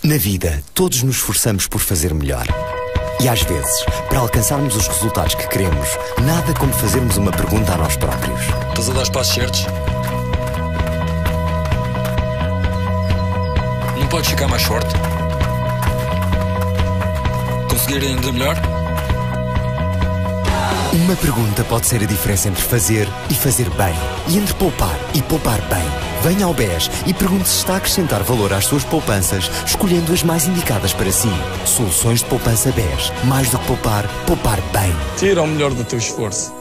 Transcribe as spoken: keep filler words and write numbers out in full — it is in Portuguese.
Na vida, todos nos esforçamos por fazer melhor. E às vezes, para alcançarmos os resultados que queremos, nada como fazermos uma pergunta a nós próprios. Estás a dar os passos certos? Não podes ficar mais forte? Conseguir ainda melhor? Uma pergunta pode ser a diferença entre fazer e fazer bem. E entre poupar e poupar bem. Venha ao B E S e pergunte se está a acrescentar valor às suas poupanças, escolhendo as mais indicadas para si. Soluções de poupança B E S. Mais do que poupar, poupar bem. Tira o melhor do teu esforço.